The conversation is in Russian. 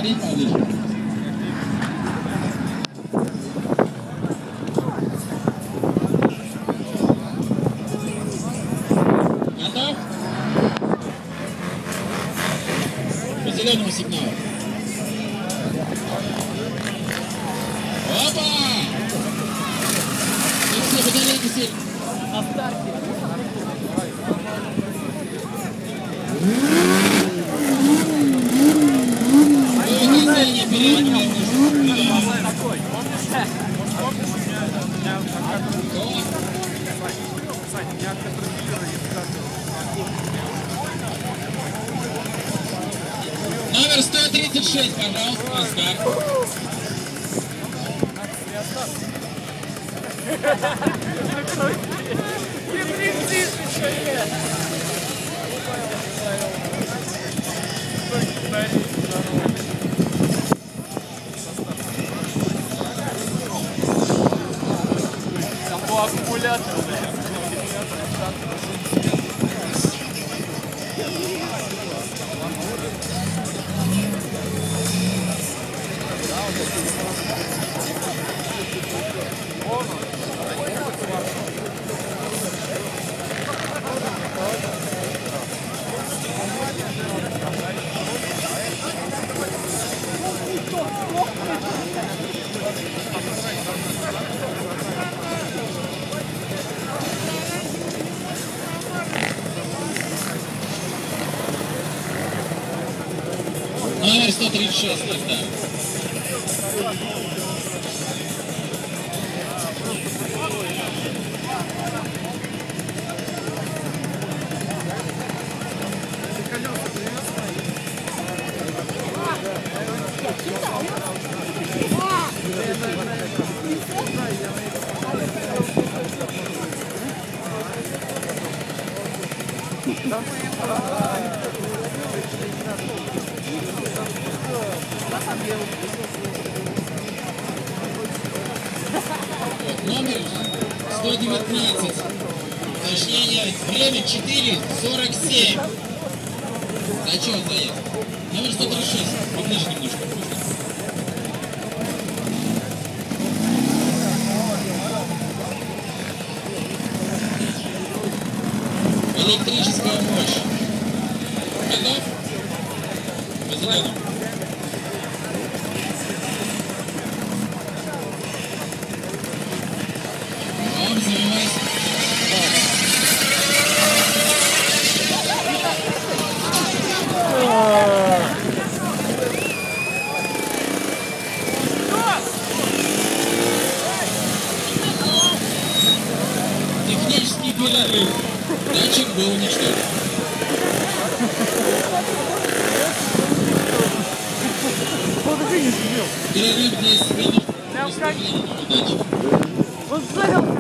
Смотреть поближе. Готов? По зеленому сигналу. Опа! Ну все, батарейки сели. На старте. Движение переднего. Номер 136, пожалуйста, Оскар. Там по аккумулятору. Номер 136, да. Номер 119. Точнее, время 4:47. Зачет заезд. Номер 136. Поближе немножко. Электрическая мощь. Готов? По зеленому. Технический перерыв. Датчик был уничтожен. Перерыв 10 минут. Удачи.